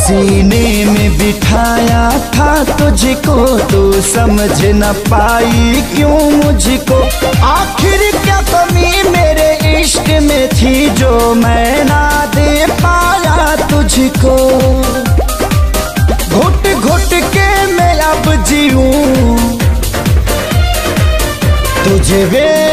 सीने में बिठाया था तुझको, तू समझ न पाई क्यों मुझको। आखिर क्या कमी मेरे इश्क में थी जो मैं ना दे पाया तुझको। घुट घुट के मैं अब जीऊं तुझे वे